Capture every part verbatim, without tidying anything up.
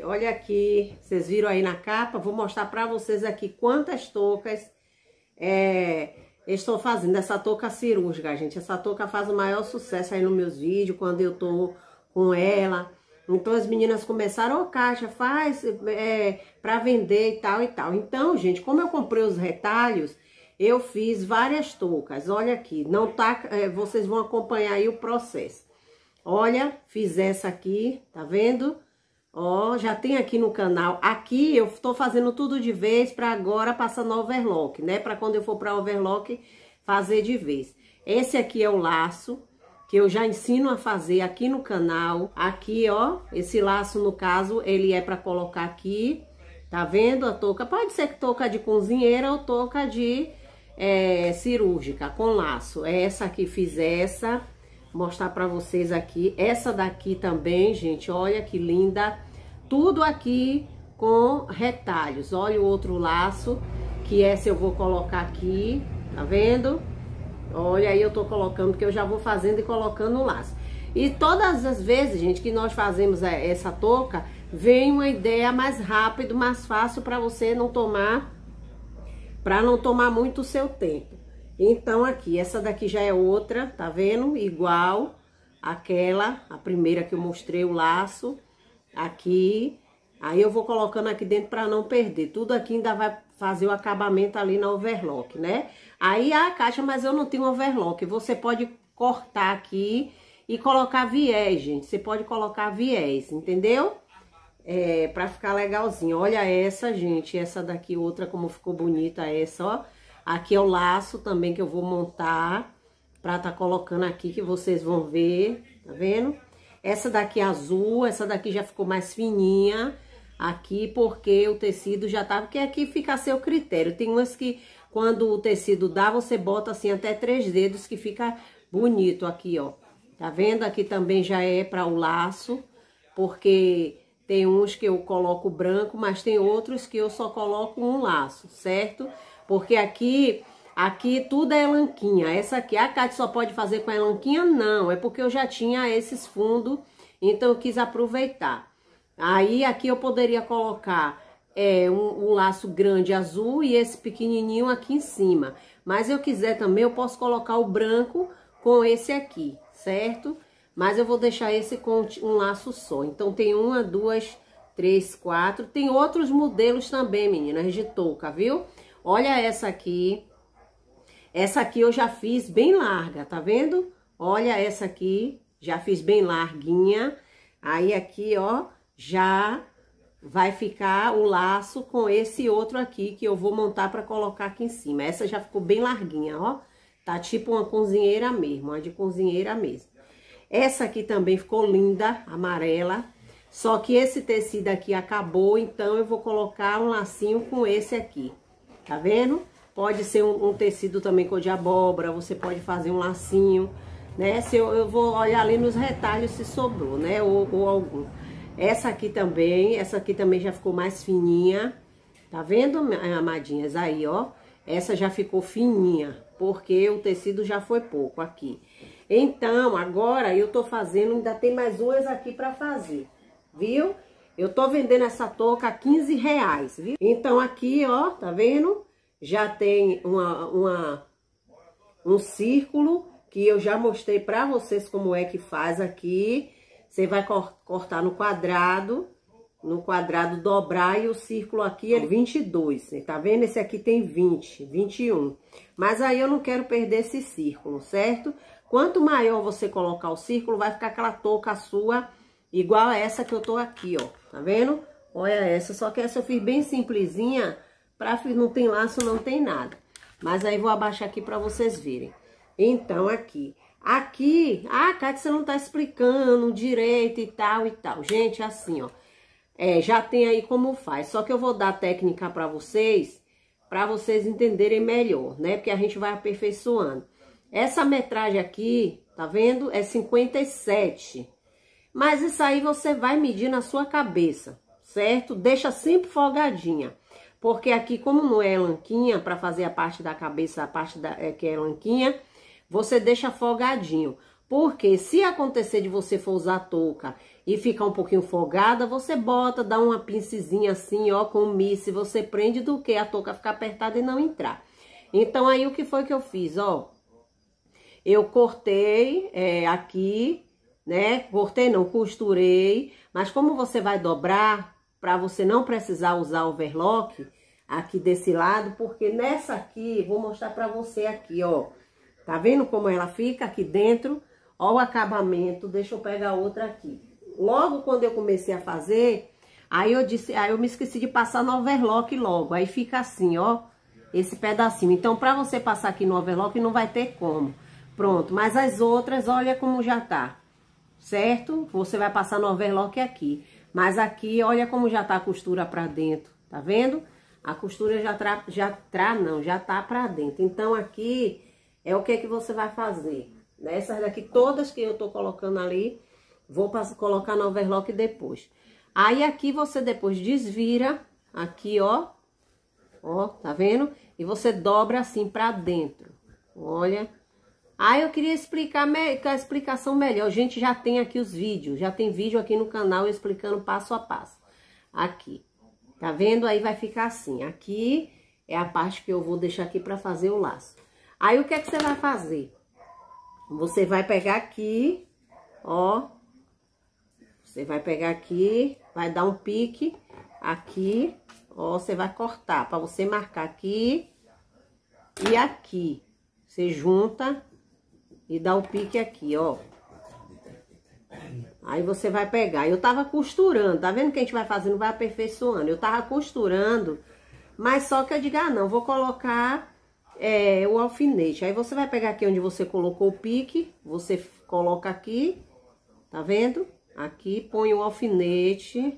olha aqui, vocês viram aí na capa, vou mostrar pra vocês aqui quantas toucas é, eu estou fazendo. Essa touca cirúrgica, gente, essa touca faz o maior sucesso aí nos meus vídeos, quando eu tô com ela. Então as meninas começaram, ô oh, Kátia, faz é, pra vender e tal e tal. Então, gente, como eu comprei os retalhos, eu fiz várias toucas. Olha aqui, não tá, é, vocês vão acompanhar aí o processo. Olha, fiz essa aqui, tá vendo? Ó, já tem aqui no canal. Aqui eu tô fazendo tudo de vez pra agora passar no overlock, né? Pra quando eu for pra overlock, fazer de vez. Esse aqui é o laço, que eu já ensino a fazer aqui no canal. Aqui, ó, esse laço, no caso, ele é pra colocar aqui. Tá vendo a touca? Pode ser touca de cozinheira ou touca de é, cirúrgica, com laço. Essa aqui, fiz essa. Mostrar pra vocês aqui. Essa daqui também, gente, olha que linda. Tudo aqui com retalhos. Olha o outro laço, que essa eu vou colocar aqui, tá vendo? Olha aí, eu tô colocando, porque eu já vou fazendo e colocando o laço. E todas as vezes, gente, que nós fazemos essa touca, vem uma ideia mais rápido, mais fácil pra você não tomar, pra não tomar muito o seu tempo. Então, aqui, essa daqui já é outra, tá vendo? Igual aquela, a primeira que eu mostrei o laço, aqui. Aí eu vou colocando aqui dentro pra não perder. Tudo aqui ainda vai fazer o acabamento ali na overlock, né? Aí, a caixa, mas eu não tenho overlock. Você pode cortar aqui e colocar viés, gente. Você pode colocar viés, entendeu? É, pra ficar legalzinho. Olha essa, gente, essa daqui, outra, como ficou bonita essa, ó. Aqui é o laço também que eu vou montar pra tá colocando aqui, que vocês vão ver, tá vendo? Essa daqui é azul, essa daqui já ficou mais fininha aqui, porque o tecido já tá... Porque aqui fica a seu critério. Tem umas que, quando o tecido dá, você bota assim até três dedos, que fica bonito aqui, ó. Tá vendo? Aqui também já é pra o laço, porque tem uns que eu coloco branco, mas tem outros que eu só coloco um laço, certo? Porque aqui, aqui tudo é elanquinha. Essa aqui, a Kátia só pode fazer com a elanquinha? Não, é porque eu já tinha esses fundos, então eu quis aproveitar. Aí, aqui eu poderia colocar é, um, um laço grande azul e esse pequenininho aqui em cima. Mas eu quiser também, eu posso colocar o branco com esse aqui, certo? Mas eu vou deixar esse com um laço só. Então, tem uma, duas, três, quatro. Tem outros modelos também, meninas, de touca, viu? Olha essa aqui. Essa aqui eu já fiz bem larga, tá vendo? Olha essa aqui, já fiz bem larguinha. Aí aqui, ó, já vai ficar o laço com esse outro aqui que eu vou montar pra colocar aqui em cima. Essa já ficou bem larguinha, ó. Tá tipo uma cozinheira mesmo, uma de cozinheira mesmo. Essa aqui também ficou linda, amarela. Só que esse tecido aqui acabou, então eu vou colocar um lacinho com esse aqui. Tá vendo? Pode ser um, um tecido também cor de abóbora, você pode fazer um lacinho, né? Se eu, eu vou olhar ali nos retalhos se sobrou, né? Ou, ou algum. Essa aqui também, essa aqui também já ficou mais fininha. Tá vendo, amadinhas? Aí, ó. Essa já ficou fininha, porque o tecido já foi pouco aqui. Então, agora eu tô fazendo, ainda tem mais umas aqui pra fazer, viu? Eu tô vendendo essa touca a quinze reais, viu? Então, aqui, ó, tá vendo? Já tem uma, uma, um círculo que eu já mostrei pra vocês como é que faz aqui. Você vai cortar no quadrado, no quadrado dobrar e o círculo aqui é vinte e dois. Tá vendo? Esse aqui tem vinte, vinte e um. Mas aí eu não quero perder esse círculo, certo? Quanto maior você colocar o círculo, vai ficar aquela touca sua igual a essa que eu tô aqui, ó. Tá vendo? Olha essa, só que essa eu fiz bem simplesinha, pra não tem laço, não tem nada. Mas aí vou abaixar aqui pra vocês verem. Então, aqui. Aqui, ah, Kátia, você não tá explicando direito e tal e tal. Gente, assim, ó. É, já tem aí como faz. Só que eu vou dar a técnica pra vocês, pra vocês entenderem melhor, né? Porque a gente vai aperfeiçoando. Essa metragem aqui, tá vendo? É cinquenta e sete. Mas isso aí você vai medir na sua cabeça, certo? Deixa sempre folgadinha. Porque aqui, como não é lanquinha, pra fazer a parte da cabeça, a parte da, é, que é lanquinha, você deixa folgadinho. Porque se acontecer de você for usar a touca e ficar um pouquinho folgada, você bota, dá uma pincezinha assim, ó, com o misse, você prende do que a touca ficar apertada e não entrar. Então, aí, o que foi que eu fiz, ó? Eu cortei é, aqui, né? Cortei não, costurei. Mas como você vai dobrar, pra você não precisar usar overlock aqui desse lado, porque nessa aqui, vou mostrar pra você aqui, ó. Tá vendo como ela fica aqui dentro? Ó o acabamento, deixa eu pegar outra aqui. Logo quando eu comecei a fazer, aí eu disse, aí eu me esqueci de passar no overlock logo. Aí fica assim, ó, esse pedacinho. Então, pra você passar aqui no overlock, não vai ter como. Pronto, mas as outras, olha como já tá, certo? Você vai passar no overlock aqui. Mas aqui, olha como já tá a costura pra dentro, tá vendo? A costura já tra, já tra, não, já tá pra dentro. Então, aqui é o que que você vai fazer. Essas daqui, todas que eu tô colocando ali, vou passar, colocar no overlock depois. Aí, aqui você depois desvira, aqui, ó, ó, tá vendo? E você dobra assim pra dentro, olha. Aí, eu queria explicar a explicação melhor. Gente, já tem aqui os vídeos, já tem vídeo aqui no canal explicando passo a passo. Aqui, tá vendo? Aí, vai ficar assim. Aqui é a parte que eu vou deixar aqui pra fazer o laço. Aí, o que é que você vai fazer? Você vai pegar aqui, ó. Você vai pegar aqui, vai dar um pique aqui, ó. Você vai cortar pra você marcar aqui e aqui. Você junta e dá o pique aqui, ó. Aí você vai pegar. Eu tava costurando, tá vendo que a gente vai fazendo, vai aperfeiçoando. Eu tava costurando, mas só que eu digo, ah, não, vou colocar é, o alfinete. Aí você vai pegar aqui onde você colocou o pique, você coloca aqui, tá vendo? Aqui põe o alfinete.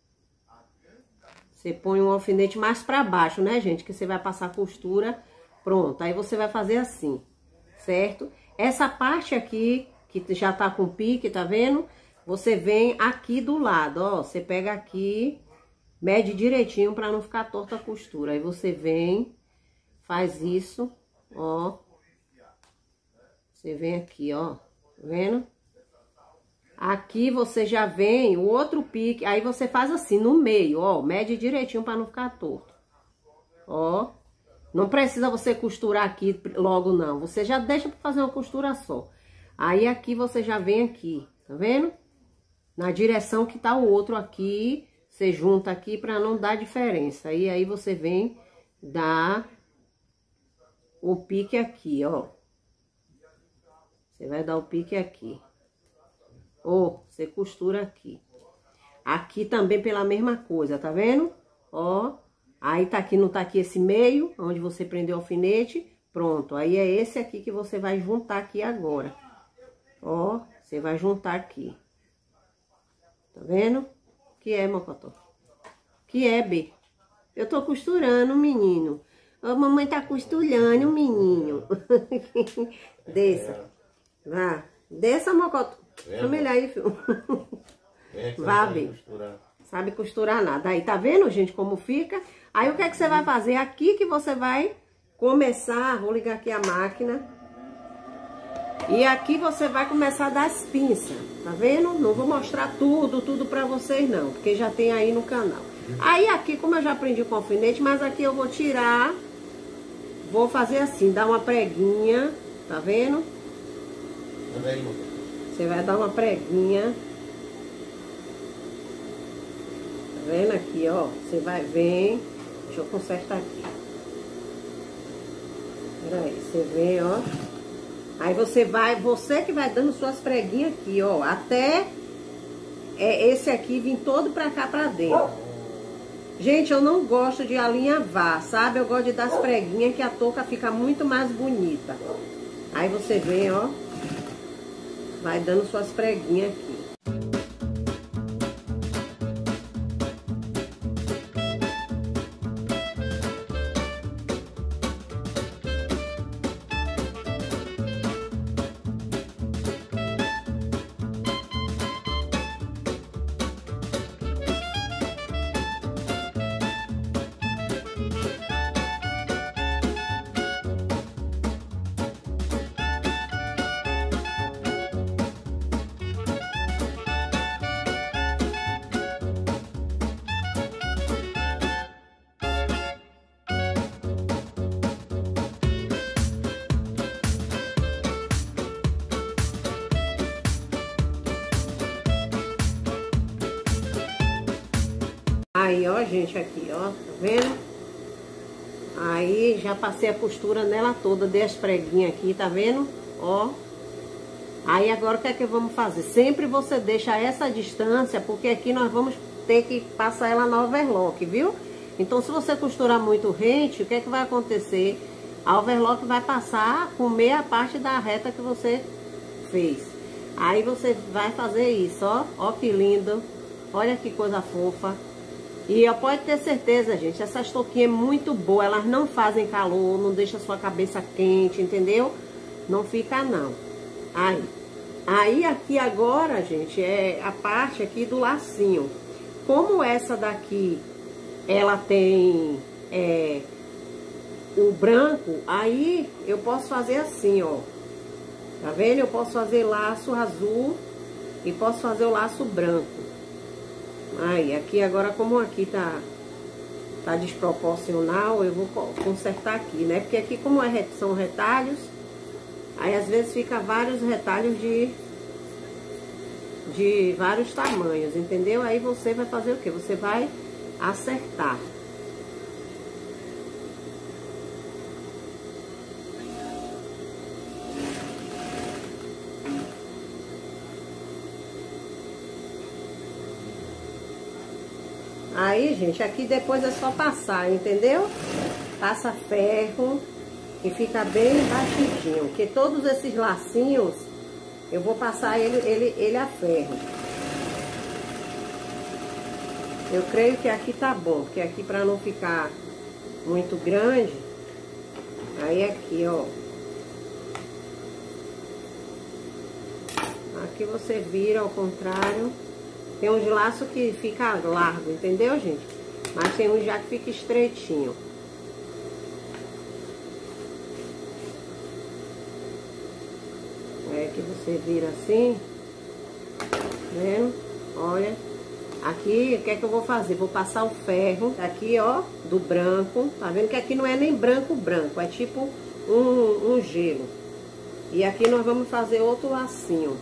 Você põe um alfinete mais pra baixo, né, gente? Que você vai passar a costura. Pronto, aí você vai fazer assim, certo? Essa parte aqui, que já tá com pique, tá vendo? Você vem aqui do lado, ó. Você pega aqui, mede direitinho pra não ficar torta a costura. Aí você vem, faz isso, ó. Você vem aqui, ó. Tá vendo? Aqui você já vem o outro pique, aí você faz assim, no meio, ó. Mede direitinho pra não ficar torto. Ó. Não precisa você costurar aqui logo, não. Você já deixa pra fazer uma costura só. Aí, aqui, você já vem aqui, tá vendo? Na direção que tá o outro aqui, você junta aqui pra não dar diferença. E aí, você vem dar o pique aqui, ó. Você vai dar o pique aqui. Ou, você costura aqui. Aqui também pela mesma coisa, tá vendo? Ó. Aí, tá aqui, não tá aqui esse meio, onde você prendeu o alfinete. Pronto, aí é esse aqui que você vai juntar aqui agora. Ó, você vai juntar aqui. Tá vendo? Que é, Mocotó? Que é, B? Eu tô costurando, menino. A mamãe tá costurando, menino. Desça. Vá. Desça, Mocotó. Chama ele aí, filho. Vá, B. Sabe costurar nada. Aí, tá vendo, gente, como fica? Aí, o que é que você vai fazer? Aqui que você vai começar, vou ligar aqui a máquina. E aqui você vai começar a dar as pinças, tá vendo? Não vou mostrar tudo, tudo pra vocês não, porque já tem aí no canal. Aí, aqui, como eu já aprendi com alfinete, mas aqui eu vou tirar, vou fazer assim, dar uma preguinha, tá vendo? Você vai dar uma preguinha. Tá vendo aqui, ó? Você vai, vem. Deixa eu consertar aqui. Peraí, você vem, ó. Aí você vai, você que vai dando suas preguinhas aqui, ó. Até é, esse aqui vir todo pra cá, pra dentro. Gente, eu não gosto de alinhavar, sabe? Eu gosto de dar as preguinhas que a touca fica muito mais bonita. Aí você vem, ó. Vai dando suas preguinhas aqui. Aí, ó, gente, aqui, ó, tá vendo? Aí, já passei a costura nela toda, dei as preguinhas aqui, tá vendo? Ó. Aí, agora, o que é que vamos fazer? Sempre você deixa essa distância, porque aqui nós vamos ter que passar ela na overlock, viu? Então, se você costurar muito rente, o que é que vai acontecer? A overlock vai passar com meia parte da reta que você fez. Aí, você vai fazer isso, ó. Ó que lindo. Olha que coisa fofa. E ó, pode ter certeza, gente, essas touquinhas é muito boa. Elas não fazem calor, não deixa a sua cabeça quente, entendeu? Não fica, não. Aí, aí aqui agora, gente, é a parte aqui do lacinho. Como essa daqui, ela tem é, o branco, aí eu posso fazer assim, ó. Tá vendo? Eu posso fazer laço azul e posso fazer o laço branco. Aí, aqui agora, como aqui tá, tá desproporcional, eu vou consertar aqui, né? Porque aqui, como é, são retalhos, aí às vezes fica vários retalhos de, de vários tamanhos, entendeu? Aí você vai fazer o quê? Você vai acertar. Aí, gente, aqui depois é só passar, entendeu? Passa ferro e fica bem batidinho. Porque todos esses lacinhos, eu vou passar ele, ele, ele a ferro. Eu creio que aqui tá bom, porque aqui pra não ficar muito grande, aí aqui, ó. Aqui você vira ao contrário. Tem uns laços que fica largo, entendeu, gente? Mas tem uns já que fica estreitinho. É que você vira assim, tá vendo? Olha, aqui, o que é que eu vou fazer? Vou passar o ferro aqui, ó, do branco. Tá vendo que aqui não é nem branco branco, é tipo um, um gelo. E aqui nós vamos fazer outro lacinho.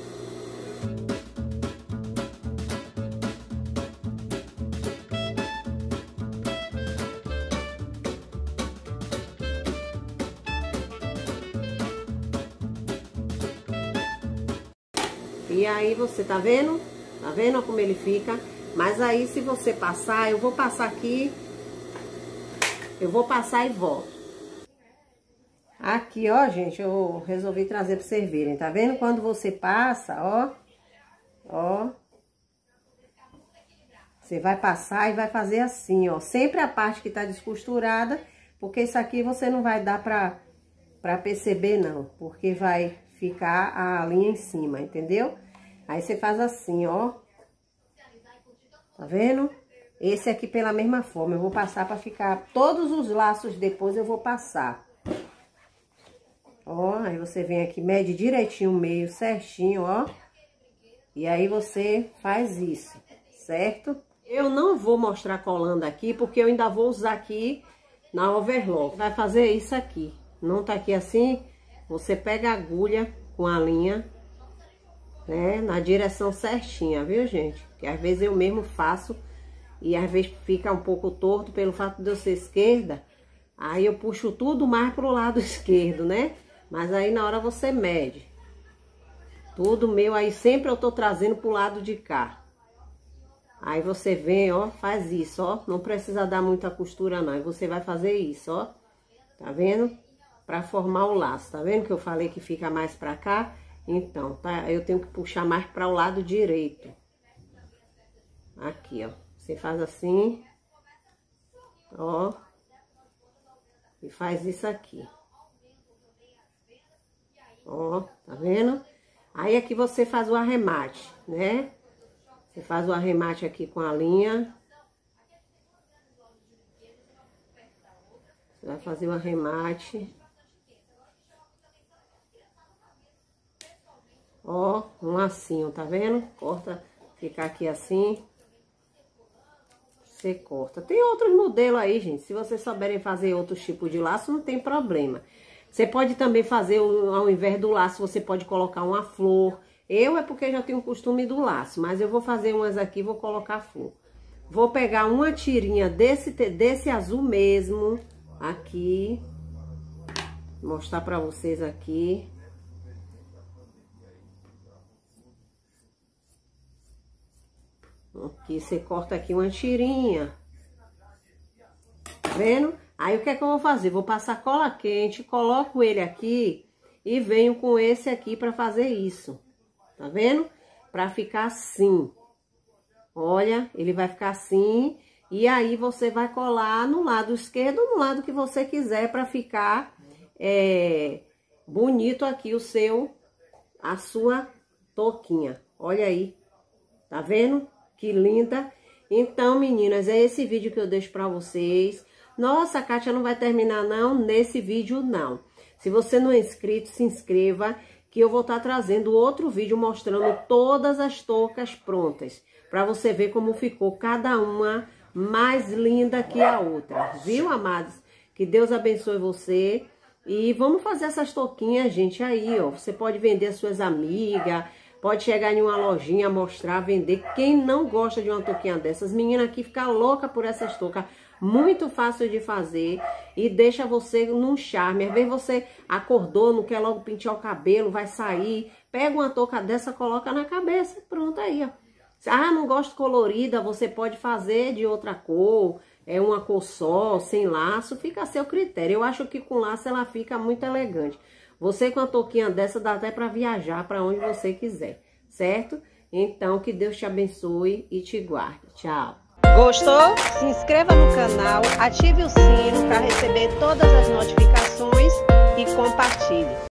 E aí você tá vendo? Tá vendo como ele fica? Mas aí se você passar, eu vou passar aqui. Eu vou passar e volto. Aqui, ó, gente, eu resolvi trazer pra vocês verem. Tá vendo? Quando você passa, ó. Ó. Você vai passar e vai fazer assim, ó. Sempre a parte que tá descosturada. Porque isso aqui você não vai dar pra, pra perceber, não. Porque vai ficar a linha em cima, entendeu? Aí você faz assim, ó. Tá vendo? Esse aqui pela mesma forma. Eu vou passar pra ficar... Todos os laços depois eu vou passar. Ó, aí você vem aqui, mede direitinho o meio, certinho, ó. E aí você faz isso, certo? Eu não vou mostrar colando aqui, porque eu ainda vou usar aqui na overlock. Vai fazer isso aqui. Não tá aqui assim, você pega a agulha com a linha, né, na direção certinha, viu, gente? Que às vezes eu mesmo faço e às vezes fica um pouco torto pelo fato de eu ser esquerda. Aí eu puxo tudo mais pro lado esquerdo, né? Mas aí na hora você mede. Tudo meu aí sempre eu tô trazendo pro lado de cá. Aí você vem, ó, faz isso, ó. Não precisa dar muita costura não. Aí você vai fazer isso, ó. Tá vendo? Pra formar o laço. Tá vendo que eu falei que fica mais pra cá? Então, tá? Eu tenho que puxar mais para o lado direito. Aqui, ó. Você faz assim. Ó. E faz isso aqui. Ó, tá vendo? Aí aqui você faz o arremate, né? Você faz o arremate aqui com a linha. Você vai fazer o arremate. Ó, um lacinho, tá vendo? Corta, fica aqui assim. Você corta. Tem outros modelos aí, gente. Se vocês souberem fazer outros tipos de laço, não tem problema. Você pode também fazer, ao invés do laço, você pode colocar uma flor. Eu é porque já tenho o costume do laço, mas eu vou fazer umas aqui e vou colocar flor. Vou pegar uma tirinha desse, desse azul mesmo, aqui. Vou mostrar pra vocês aqui. Aqui, você corta aqui uma tirinha. Tá vendo? Aí, o que é que eu vou fazer? Vou passar cola quente, coloco ele aqui e venho com esse aqui pra fazer isso. Tá vendo? Pra ficar assim. Olha, ele vai ficar assim. E aí, você vai colar no lado esquerdo ou no lado que você quiser pra ficar é, bonito aqui o seu, a sua touquinha. Olha aí. Tá vendo? Que linda. Então, meninas, é esse vídeo que eu deixo pra vocês. Nossa, a Kátia não vai terminar não nesse vídeo não. Se você não é inscrito, se inscreva, que eu vou estar trazendo outro vídeo mostrando todas as toucas prontas. Pra você ver como ficou cada uma mais linda que a outra. Viu, amados? Que Deus abençoe você. E vamos fazer essas touquinhas, gente, aí, ó. Você pode vender às suas amigas, pode chegar em uma lojinha, mostrar, vender. Quem não gosta de uma touquinha dessas, menina aqui fica louca por essas toucas. Muito fácil de fazer e deixa você num charme. Às vezes você acordou, não quer logo pentear o cabelo, vai sair. Pega uma touca dessa, coloca na cabeça. Pronto aí, ó. Ah, não gosto colorida, você pode fazer de outra cor. É uma cor só, sem laço, fica a seu critério. Eu acho que com laço ela fica muito elegante. Você com a touquinha dessa dá até para viajar para onde você quiser, certo? Então, que Deus te abençoe e te guarde. Tchau. Gostou? Se inscreva no canal, ative o sino para receber todas as notificações e compartilhe.